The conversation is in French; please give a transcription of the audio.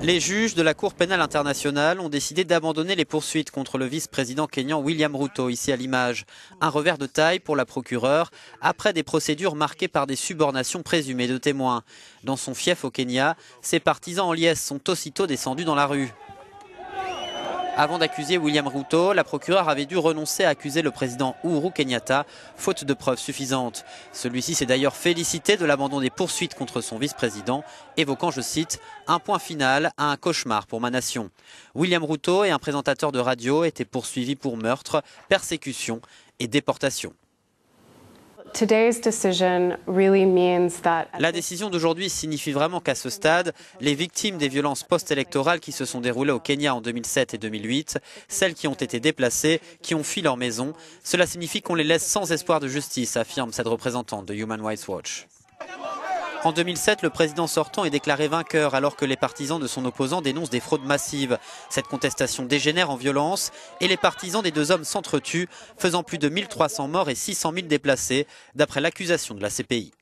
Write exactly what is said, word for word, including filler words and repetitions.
Les juges de la Cour pénale internationale ont décidé d'abandonner les poursuites contre le vice-président kényan William Ruto, ici à l'image. Un revers de taille pour la procureure, après des procédures marquées par des subornations présumées de témoins. Dans son fief au Kenya, ses partisans en liesse sont aussitôt descendus dans la rue. Avant d'accuser William Ruto, la procureure avait dû renoncer à accuser le président Uhuru Kenyatta, faute de preuves suffisantes. Celui-ci s'est d'ailleurs félicité de l'abandon des poursuites contre son vice-président, évoquant, je cite, « un point final à un cauchemar pour ma nation ». William Ruto et un présentateur de radio étaient poursuivis pour meurtre, persécution et déportation. La décision d'aujourd'hui signifie vraiment qu'à ce stade, les victimes des violences post-électorales qui se sont déroulées au Kenya en deux mille sept et deux mille huit, celles qui ont été déplacées, qui ont fui leur maison, cela signifie qu'on les laisse sans espoir de justice, affirme cette représentante de Human Rights Watch. En deux mille sept, le président sortant est déclaré vainqueur alors que les partisans de son opposant dénoncent des fraudes massives. Cette contestation dégénère en violence et les partisans des deux hommes s'entretuent, faisant plus de mille trois cents morts et six cent mille déplacés, d'après l'accusation de la C P I.